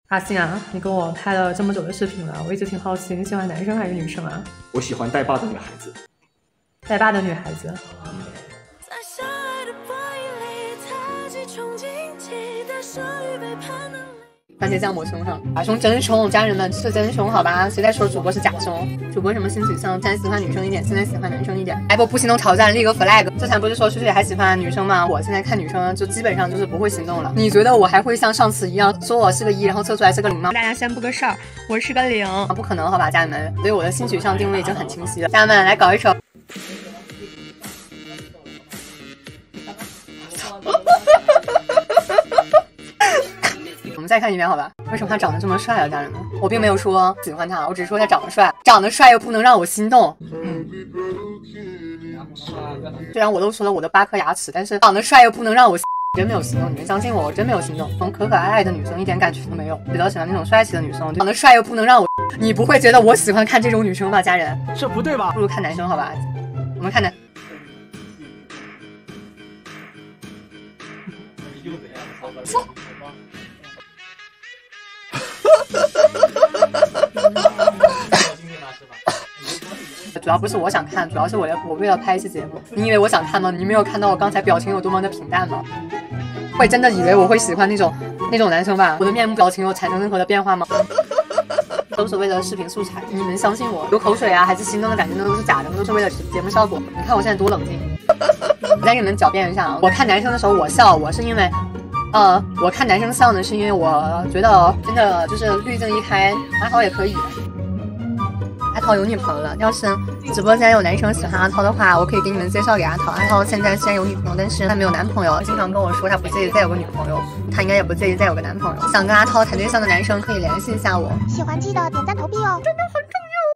阿信啊，你跟我拍了这么久的视频了，我一直挺好奇，你喜欢男生还是女生啊？ 我喜欢带把的女孩子。 带把的女孩子。 番茄酱抹胸上，假胸真胸，家人们是真胸好吧？谁在说主播是假胸？主播什么性取向？现在喜欢女生一点，现在喜欢男生一点。哎不行动挑战立个 flag， 之前不是说旭旭还喜欢女生吗？我现在看女生就基本上就是不会行动了。你觉得我还会像上次一样说我是个1，然后测出来是个0吗？ 大家先布个哨，我是个0， 不可能好吧，家人们，所以我的性取向定位已经很清晰了。家人们来搞一首。我们再看一遍好吧？为什么他长得这么帅啊，家人们？我并没有说喜欢他，我只是说他长得帅，长得帅又不能让我心动。虽然我都说了我的8颗牙齿，但是长得帅又不能让我真没有心动。你们相信我，我真没有心动。从可可爱爱的女生一点感觉都没有，比较喜欢那种帅气的女生。长得帅又不能让我，你不会觉得我喜欢看这种女生吧，家人？ 这不对吧？ 不如看男生好吧？我们看男。主要不是我想看，主要是我为了拍一期节目。你以为我想看吗？你没有看到我刚才表情有多么的平淡吗？会真的以为我会喜欢那种男生吧？我的面部表情有产生任何的变化吗？都是为了视频素材，你们相信我？有口水啊，还是心动的感觉，那都是假的，那都是为了节目效果。你看我现在多冷静。再给你们狡辩一下啊，我看男生的时候我笑，我是因为。我看男生笑呢，是因为我觉得真的就是滤镜一开，阿涛也可以。阿涛有女朋友了，要是直播间有男生喜欢阿涛的话，我可以给你们介绍给阿涛。阿涛现在虽然有女朋友，但是他没有男朋友，经常跟我说他不介意再有个女朋友，他应该也不介意再有个男朋友。想跟阿涛谈对象的男生可以联系一下我。 喜欢记得点赞投币哦，真的很重要。